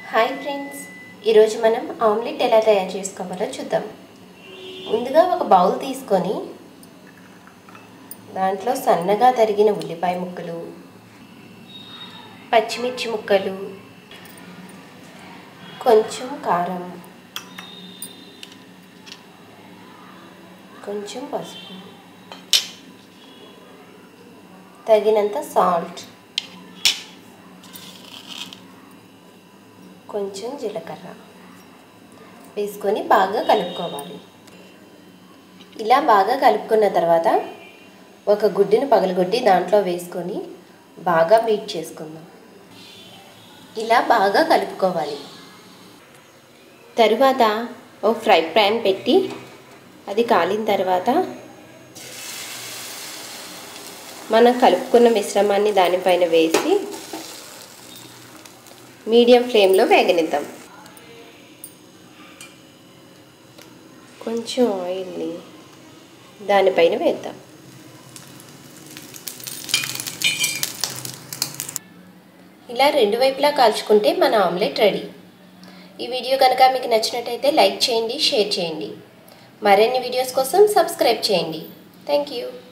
Hi friends, ఈరోజు మనం omelette ఎలా తయారు చేసుకోవాలో చూద్దాం. ముందుగా ఒక బౌల్ తీసుకొని దాంట్లో సన్నగా తరిగిన ఉల్లిపాయ ముక్కలు, పచ్చిమిర్చి ముక్కలు, కొంచెం కారం, కొంచెం పసుపు, తగినంత సాల్ట్, కొంచెం జీలకర్ర వేసుకొని బాగా కలుపుకోవాలి. ఇలా బాగా కలుపుకున్న తర్వాత ఒక గుడ్డును పగలగొట్టి దాంట్లో వేసుకొని బాగా బీట్ చేసుకుందాం. ఇలా బాగా కలుపుకోవాలి. తరువాత ఒక ఫ్రై ప్యాన్ పెట్టి అది కాలిన తర్వాత మనం కలుపుకున్న మిశ్రమాన్ని దానిపైన వేసి మీడియం ఫ్లేమ్లో వేగనిద్దాం. కొంచెం ఆయిల్ని దానిపైన వేద్దాం. ఇలా రెండు వైపులా కాల్చుకుంటే మన ఆమ్లెట్ రెడీ. ఈ వీడియో కనుక మీకు నచ్చినట్టయితే లైక్ చేయండి, షేర్ చేయండి. మరిన్ని వీడియోస్ కోసం సబ్స్క్రైబ్ చేయండి. Thank you.